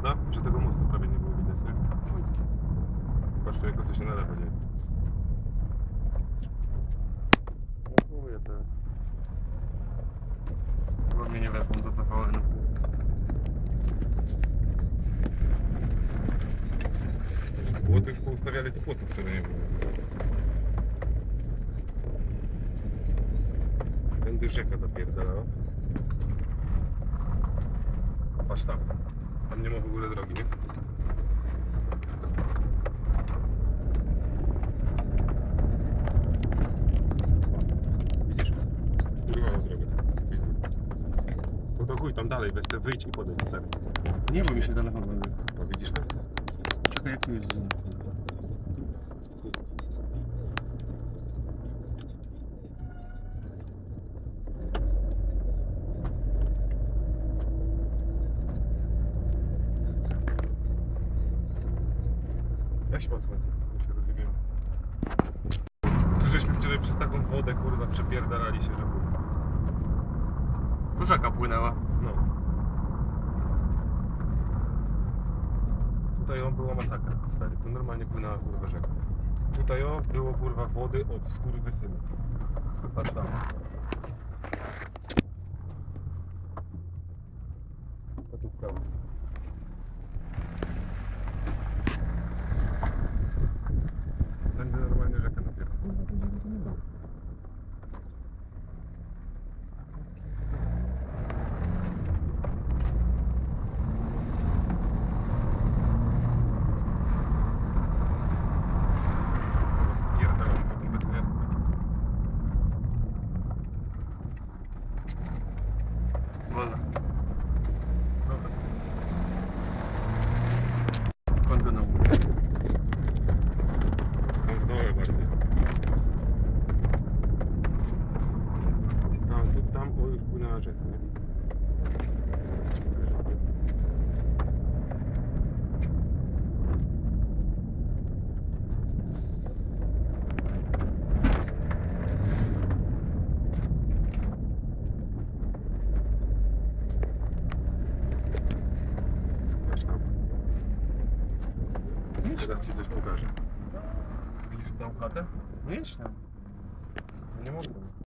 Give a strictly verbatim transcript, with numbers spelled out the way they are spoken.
woda? Że tego mostu prawie nie było widać, nie? Wojtki. Patrz, tu jako coś się na lewo dzieje. No mówię, to... Chyba mnie nie wezmą do T V N. Płoty już poustawiali, to płotów wczoraj nie było. Tędy rzeka zapierdalała. Patrz tam. Tam nie ma w ogóle drogi, nie? Widzisz? Urwało drogę. To do chuj tam dalej, weź sobie wyjdź i podejdź, stary. Nie, bo mi się telefon robi. O, widzisz to? Czekaj, jak tu jest ziemia? Weź odsłoń, bo się rozjebiemy. Tu żeśmy wczoraj przez taką wodę, kurwa, przepierdalali się, że kurwa. Tu rzeka płynęła. No. Tutaj o była masakra, stary. Tu normalnie płynęła kurwa rzeka. Tutaj o było kurwa wody od skurwysynu. Patrz tam. A tu w prawo. Tędy normalnie rzekę napierdala. Kurwa, to gdzie to nie było? Rozpierdalam po tym betonie. Wolno. Dobra. Kontynuuj. Tam w dole bardziej. Tam, tu, tam, o już płynęła rzeka, nie? Patrz tam. Teraz ci coś pokażę. Widzisz tą chatę? Jedź tam. Nie mogę.